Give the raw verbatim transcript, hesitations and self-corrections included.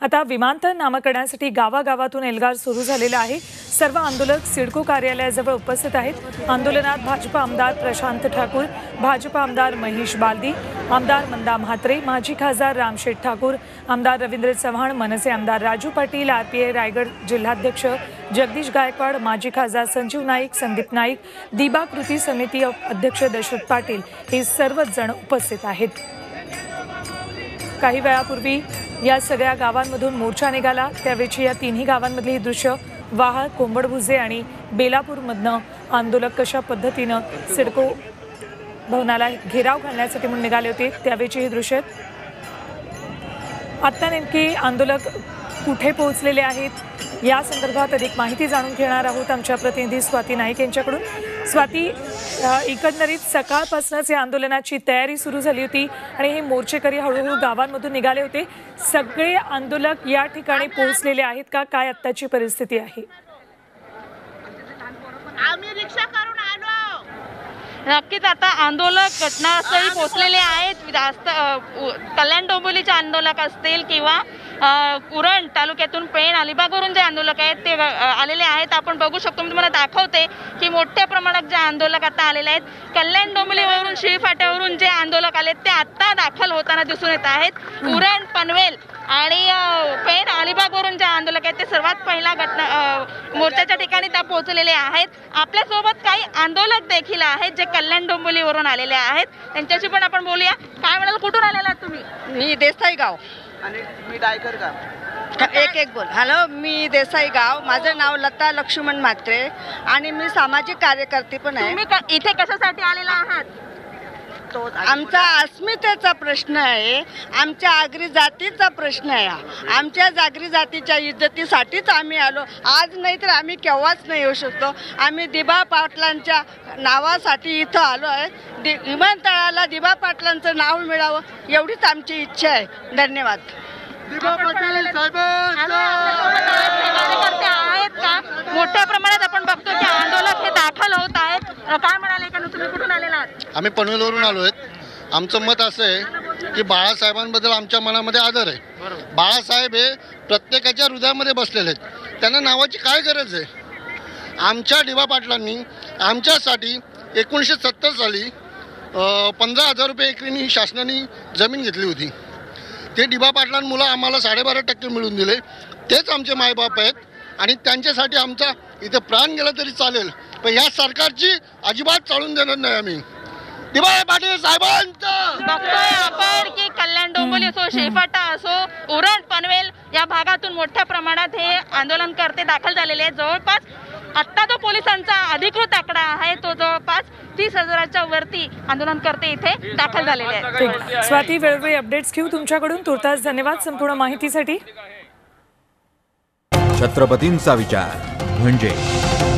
आता विमानतळ नामकरणासाठी गावागावातून एल्गार सुरू झालेला आहे। सर्व आंदोलक सिडको कार्यालयाजवळ उपस्थित आहेत। आंदोलनात भाजपा आमदार प्रशांत ठाकूर, भाजपा आमदार महेश बालदी, आमदार मंदा म्हात्रे, माजी खासदार रामशेठ ठाकूर, आमदार रवींद्र चव्हाण, मनसे आमदार राजू पाटील, आरपीआय रायगड जिल्हाध्यक्ष जगदीश गायकवाड, माजी खासदार संजीव नाईक, संदीप नाईक, दिबा कृती समिती अध्यक्ष दशरथ पाटील हे सर्वच जण उपस्थित आहेत। काही वेळापूर्वी या सगळ्या गावांमधून मोर्चा निघाला, त्यावेळी या तिन्ही गावांमधली दृश्य वाहळ, कोंबडभुजे आणि बेलापूरमधनं आंदोलक कशा पद्धतीनं सिडको भवनाला घेराव घालण्यासाठी म्हणून निघाले होते त्यावेळी ही दृश्य। आता नेमके आंदोलक कुठे पोहोचलेले आहेत या संदर्भात अधिक माहिती जाणून घेणार आहोत आमच्या प्रतिनिधी स्वाती नाईक यांच्याकडून। स्वाती, एकंदरीत सकाळपासूनच या आंदोलनाची तयारी सुरू झाली होती आणि हे मोर्चेकरी हळूहळू गावांमधून निघाले होते। सगळे आंदोलक या ठिकाणी पोहोचलेले आहेत का? काय आत्ताची परिस्थिती आहे? आम्ही रिक्षा करून आलो। नक्कीच आता आंदोलक घटनास्थळी पोहोचलेले आहेत। जास्त कल्याण डोंबिवलीचे आंदोलक असतील किंवा उरण तालुक्यातून पेण अलिबागवरून जे आंदोलक आहेत ते आलेले आहेत। आपण बघू शकतो, मी तुम्हाला दाखवते की मोठ्या प्रमाणात जे आंदोलक आता आलेले आहेत। कल्याण डोंबिवलीवरून शिळफाट्यावरून जे आंदोलक आले ते आता दाखल होताना दिसून येत आहेत। उरण, पनवेल आणि पेण अलिबागवरून जे आंदोलक आहेत ते सर्वात पहिला घटना मोर्चाच्या ठिकाणी त्या पोहोचलेले आहेत। आपल्यासोबत काही आंदोलक देखील आहेत जे कल्याण डोंबिवलीवरून आलेले आहेत, त्यांच्याशी पण आपण बोलूया। काय म्हणाल, कुठून आलेला आहात तुम्ही? मी देसाई गाव आणि मी डायकर गाव। एक एक बोल। हॅलो, मी देसाई गाव, माझं नाव लता लक्ष्मण म्हात्रे आणि मी सामाजिक कार्यकर्ती पण आहे। तुम्ही इथे कशासाठी आलेला आहात? आमचा अस्मितेचा प्रश्न आहे, आमच्या आगरी जातीचा प्रश्न आहे। आमच्या जागरी जातीच्या इज्जतीसाठीच आम्ही आलो, आज नाही तर आम्ही केव्हाच नाही येऊ शकतो। आम्ही दिबा पाटलांच्या नावासाठी इथं आलो आहे। दि विमानतळाला दिबा पाटलांचं नाव मिळावं एवढीच आमची इच्छा आहे। धन्यवाद। दिबा पाटील साहेबांचे आहेत का? मोठ्या प्रमाणात आपण बघतो की आंदोलक हे दाखल होत आहेत। काय म्हणाले का तुम्ही, कुठून आलेला आहात? आम्ही पनवेलवरून आलो आहेत। आमचं मत असं आहे की बाळासाहेबांबद्दल आमच्या मनामध्ये आदर आहे। बाळासाहेब हे प्रत्येकाच्या हृदयामध्ये बसलेले आहेत, त्यांना नावाची काय गरज आहे? आमच्या दिबा पाटलांनी आमच्यासाठी एकोणीसशे सत्तर साली पंधरा हजार रुपये एकरीनी शासनाने जमीन घेतली होती। ते दिबा पाटलांमुळे आम्हाला साडेबारा टक्के मिळून दिले। तेच आमचे मायबाप आहेत आणि त्यांच्यासाठी आमचा इथे प्राण गेला तरी चालेल, पण या सरकारची अजिबात चालून देणार नाही आम्ही। दिबा पाटील साहेबांचं बघतोय आपण की कल्याण डोंबिवली असो, शेळफाटा असो, उरण, पनवेल या भागातून मोठ्या प्रमाणात हे आंदोलनकर्ते दाखल झालेले आहेत। जवळपास आत्ता जो पोलिसांचा अधिकृत आकडा आहे तो जवळपास तीस हजाराच्या वरती आंदोलनकर्ते इथे दाखल झालेले आहेत। स्वाती, वेळोवेळी अपडेट्स घेऊ तुमच्याकडून। तुर्तास धन्यवाद संपूर्ण माहितीसाठी। छत्रपतींचा विचार म्हणजे